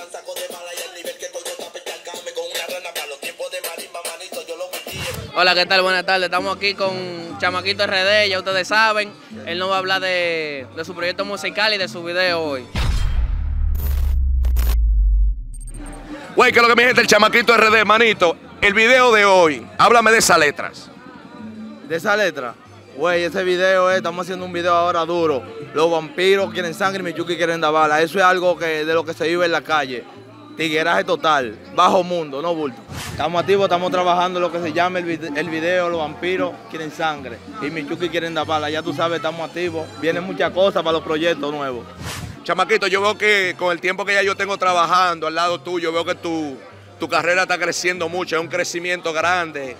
Hola, ¿qué tal? Buenas tardes. Estamos aquí con Chamaquito RD, ya ustedes saben. Él nos va a hablar de su proyecto musical y de su video hoy. Güey, ¿qué es lo que me dice el Chamaquito RD, manito? El video de hoy, háblame de esas letras. ¿De esa letra? Güey, ese video estamos haciendo un video ahora duro. Los vampiros quieren sangre y Michuki quieren dar bala. Eso es algo de lo que se vive en la calle. Tigueraje total, bajo mundo, no bulto. Estamos activos, estamos trabajando lo que se llama el video, los vampiros quieren sangre y Michuki quieren dar bala. Ya tú sabes, estamos activos. Vienen muchas cosas para los proyectos nuevos. Chamaquito, yo veo que con el tiempo que ya yo tengo trabajando al lado tuyo, veo que tu carrera está creciendo mucho, es un crecimiento grande.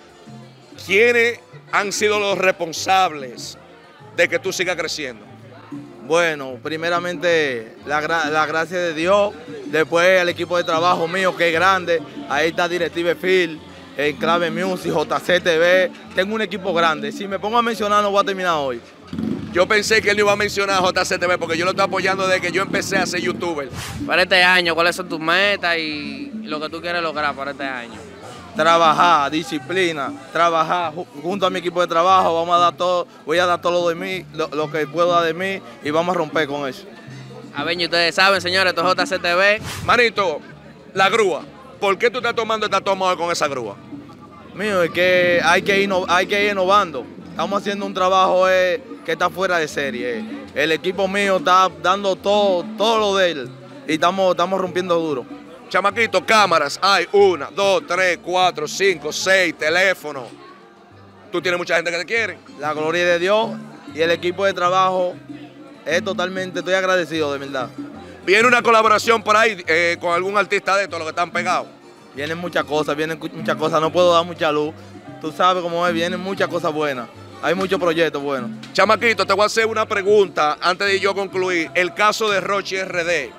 ¿Quiénes han sido los responsables de que tú sigas creciendo? Bueno, primeramente la gracia de Dios, después el equipo de trabajo mío que es grande, ahí está Directive Phil, Enclave Music, JCTV, tengo un equipo grande. Si me pongo a mencionar no voy a terminar hoy. Yo pensé que él iba a mencionar a JCTV porque yo lo estoy apoyando desde que yo empecé a ser youtuber. Para este año, ¿cuáles son tus metas y lo que tú quieres lograr para este año? Trabajar, disciplina, trabajar junto a mi equipo de trabajo, vamos a dar todo, voy a dar todo lo de mí, lo que puedo dar de mí y vamos a romper con eso. A ver, ustedes saben, señores, esto es JCTV. Manito, la grúa, ¿por qué tú estás tomando esta toma hoy con esa grúa? Mío, es que hay que ir innovando. Estamos haciendo un trabajo que está fuera de serie. El equipo mío está dando todo lo de él y estamos rompiendo duro. Chamaquito, cámaras, hay 1, 2, 3, 4, 5, 6, teléfonos. Tú tienes mucha gente que te quiere. La gloria de Dios y el equipo de trabajo es totalmente, estoy agradecido de verdad. ¿Viene una colaboración por ahí con algún artista de estos, los que están pegados? Vienen muchas cosas, no puedo dar mucha luz. Tú sabes cómo es, vienen muchas cosas buenas. Hay muchos proyectos buenos. Chamaquito, te voy a hacer una pregunta antes de yo concluir. El caso de Rochi RD.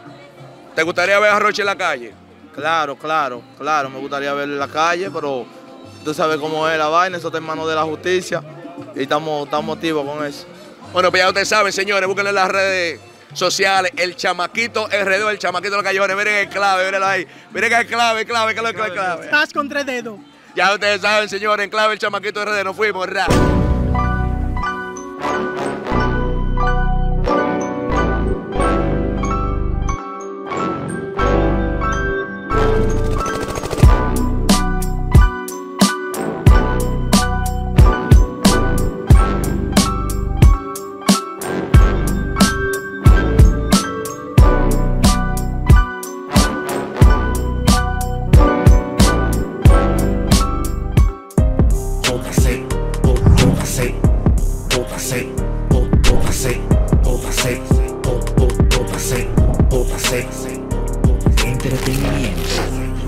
¿Te gustaría ver a Rochi en la calle? Claro, me gustaría verlo en la calle, pero tú sabes cómo es la vaina, eso está en manos de la justicia y estamos activos con eso. Bueno, pues ya ustedes saben, señores, búsquenlo en las redes sociales, el Chamaquito RD, el Chamaquito de los Callejones. Miren el clave, mírenlo ahí. Miren que es clave. Estás con 3 dedos. Ya ustedes saben, señores, en clave el Chamaquito RD, nos fuimos, ra. Entretenimiento.